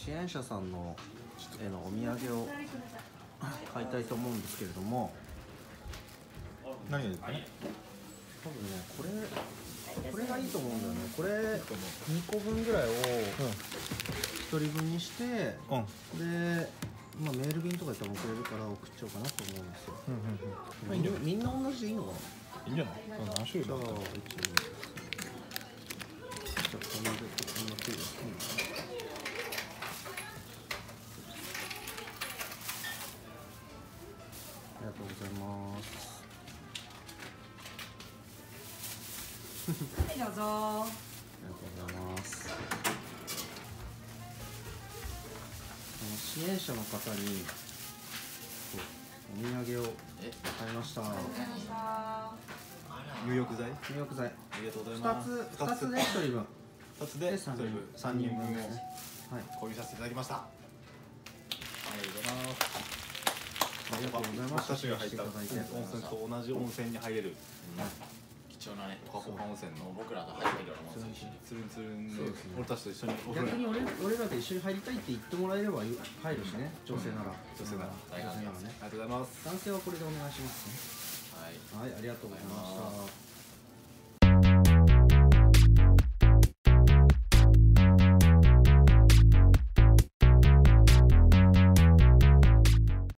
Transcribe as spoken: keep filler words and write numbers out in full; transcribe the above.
支援者さんのへのお土産を買いたいと思うんですけれども、 何がいいですかね。 多分ね、これこれがいいと思うんだよね。これにこぶんぐらいをひとりぶんにして、 うん、 で、まあ、メール便とかでも送れるから送っちゃおうかなと思うんですよ。 うんうんうん。 みんな同じでいいのかな。 いいんじゃない？何種類じゃあ、 だった一応じゃあこんなこんな手ですね。ありがとうございます。 はい、どうぞ。 ありがとうございます。支援者の方にお土産を買いました。 入浴剤？ 入浴剤。 ありがとうございます。 二つ、二つで一人分。 二つで三人分。 三人分をはい。 購入させていただきました。ありがとうございます。 ありがとうございます。 私たちが入った温泉と同じ温泉に入れる。 貴重なね、 ポカポカ温泉の僕らが入ってるようなもんですし、 つるんつるんで俺たちと一緒にお風呂逆に俺俺らで一緒に入りたいって言ってもらえれば入るしね。女性なら。 女性なら大歓迎ですね。 ありがとうございます。 男性はこれでお願いしますね。 はい。 はい、ありがとうございました。